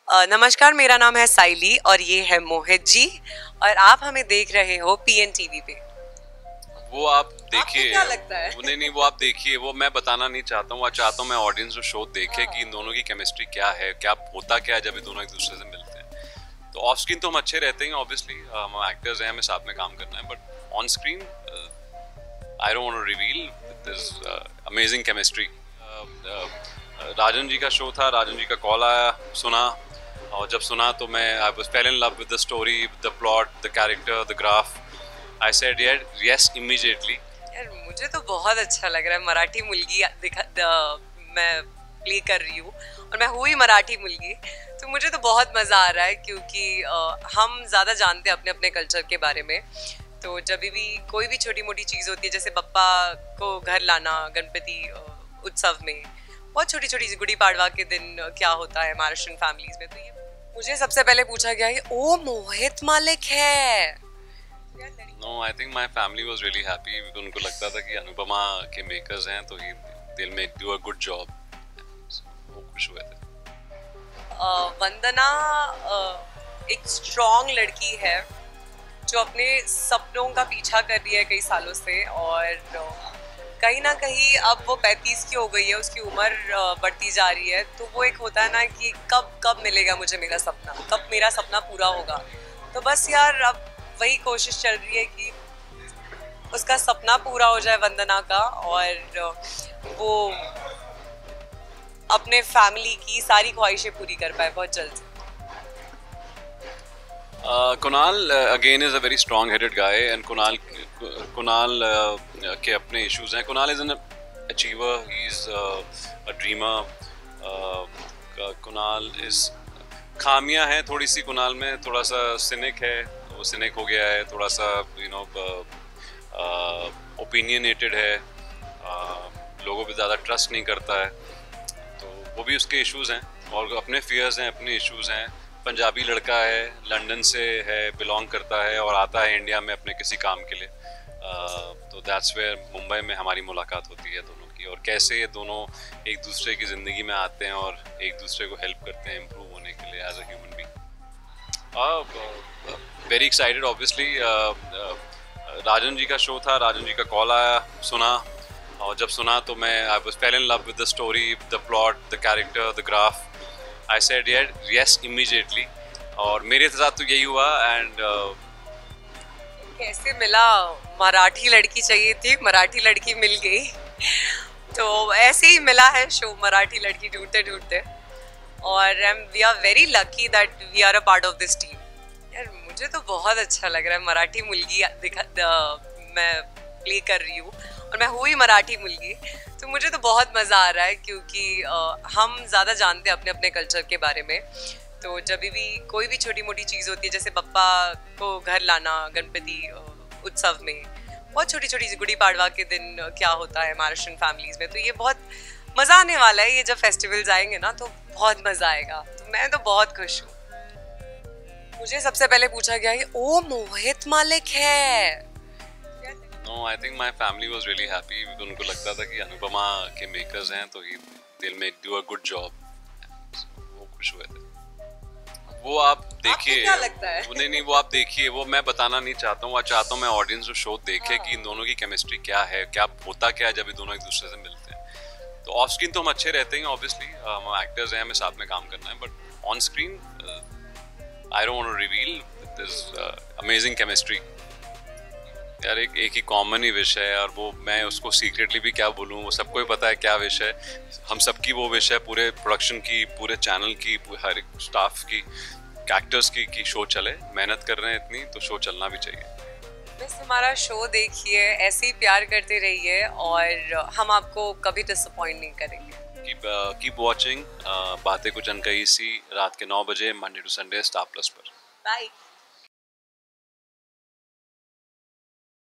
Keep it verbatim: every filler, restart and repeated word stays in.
अ, नमस्कार, मेरा नाम है साइली और ये है मोहित जी और आप हमें देख रहे हो पीएन टीवी पे। वो आप देखिए। क्या लगता है? नहीं नहीं वो आप देखिए, वो मैं बताना नहीं चाहता हूँ। चाहता हूँ मैं ऑडियंस जो शो देखे कि इन दोनों की केमिस्ट्री क्या है, क्या होता क्या है जब ये दोनों एक दूसरे से मिलते हैं। तो ऑफ स्क्रीन तो हम अच्छे रहते हैं, ऑब्वियसली हम एक्टर्स हैं, हमें साथ में काम करना है, but on screen I don't want to reveal this amazing chemistry. Rajan ji का शो था, राजन जी का कॉल आया, सुना, और जब सुना तो मैं I was fell in love with the story, the plot, the character, the graph. I said yes immediately. यार मुझे तो बहुत अच्छा लग रहा है। मराठी मुलगी दिखा द, मैं प्ले कर रही हूँ और मैं हुई मराठी मुलगी, तो मुझे तो बहुत मज़ा आ रहा है क्योंकि uh, हम ज़्यादा जानते हैं अपने अपने कल्चर के बारे में। तो जब भी कोई भी छोटी मोटी चीज़ होती है, जैसे पप्पा को घर लाना गणपति uh, उत्सव में, बहुत छोटी छोटी गुड़ी पाड़वा के दिन क्या होता है महाराष्ट्रन फैमिलीज में, तो ये मुझे सबसे पहले पूछा गया कि ओ मोहित मालिक है। No, I think my family was really happy because उनको लगता था कि अनुपमा के मेकर्स हैं तो ही they'll make do a good job. वो खुश हुए थे। uh, वंदना uh, एक स्ट्रॉन्ग लड़की है जो अपने सपनों का पीछा कर रही है कई सालों से, और uh, कहीं ना कहीं अब वो पैंतीस की हो गई है, उसकी उम्र बढ़ती जा रही है, तो वो एक होता है ना कि कब कब मिलेगा मुझे मेरा सपना, कब मेरा सपना पूरा होगा। तो बस यार अब वही कोशिश चल रही है कि उसका सपना पूरा हो जाए वंदना का, और वो अपने फैमिली की सारी ख्वाहिशें पूरी कर पाए बहुत जल्द। Uh, Kunal uh, again is a very strong-headed guy, and Kunal Kunal uh, के अपने issues हैं. Kunal is an achiever. He's uh, a dreamer. Uh, Kunal is खामियां हैं थोड़ी सी कुणाल में, थोड़ा सा सिनिक है, वो सिनिक हो गया है, थोड़ा सा यू नो ओपिनियनेटेड है, uh, लोगों पे ज़्यादा ट्रस्ट नहीं करता है, तो वो भी उसके इश्यूज हैं, और अपने फियर्स हैं, अपने इश्यूज हैं। पंजाबी लड़का है, लंदन से है, बिलोंग करता है, और आता है इंडिया में अपने किसी काम के लिए, uh, तो दैट्स वेयर मुंबई में हमारी मुलाकात होती है दोनों की, और कैसे ये दोनों एक दूसरे की ज़िंदगी में आते हैं और एक दूसरे को हेल्प करते हैं इम्प्रूव होने के लिए as a human being. Very excited obviously. Rajan ji का शो था, राजन जी का कॉल आया, सुना, और जब सुना तो मैं I was fell in love with the story, the plot, the character, the graph. I said yes immediately, और मेरे साथ तो यही हुआ। एंड uh, कैसे मिला, मराठी लड़की चाहिए थी, मराठी लड़की मिल गई, तो ऐसे ही मिला है शो मराठी लड़की ढूंढते ढूंढते, और we are very lucky that we are a part of this team. यार मुझे तो बहुत अच्छा लग रहा है। मराठी मुलगी दिखा द, मैं प्ले कर रही हूँ और मैं हुई मराठी मुलगी, तो मुझे तो बहुत मज़ा आ रहा है क्योंकि uh, हम ज़्यादा जानते हैं अपने अपने कल्चर के बारे में। तो जब भी कोई भी छोटी मोटी चीज़ होती है, जैसे पप्पा को घर लाना गणपति uh, उत्सव में, बहुत छोटी छोटी गुड़ी पाड़वा के दिन क्या होता है महाराष्ट्रन फैमिलीज में, तो ये बहुत मज़ा आने वाला है। ये जब फेस्टिवल्स आएंगे ना तो बहुत मज़ा आएगा, तो मैं तो बहुत खुश हूँ। मुझे सबसे पहले पूछा गया कि ओ मोहित मालिक है। No, I think my family was really happy because उनको लगता था कि अनुपमा के मेकर्स हैं तो ही they'll make do a good job. वो खुश हुए थे। वो आप देखिए। क्या लगता है? नहीं नहीं वो आप देखिए, वो मैं बताना नहीं चाहता हूँ। चाहता हूँ मैं ऑडियंस जो शो देखे कि इन दोनों की केमिस्ट्री क्या है, क्या होता क्या है जब ये दोनों एक दूसरे से मिलते हैं। तो ऑफ स्क्रीन तो हम अच्छे रहते हैं, ऑब्वियसली हम एक्टर्स हैं, हमें साथ में काम करना है, but on screen I don't want to reveal this amazing chemistry. यार एक एक ही कॉमन ही विश है, और वो मैं उसको सीक्रेटली भी क्या बोलूँ, वो सबको ही पता है क्या विश है, हम सबकी वो विश है, पूरे प्रोडक्शन की, पूरे चैनल की, हर एक स्टाफ की, एक्टर्स की कि शो चले। मेहनत कर रहे हैं इतनी तो शो चलना भी चाहिए। बस हमारा शो देखिए, ऐसे ही प्यार करते रहिए, और हम आपको कभी डिसअपॉइंट नहीं करेंगे। कीप कीप वॉचिंग बातें कुछ अनकही सी, रात के नौ बजे Monday to Sunday Star Plus पर। बाय।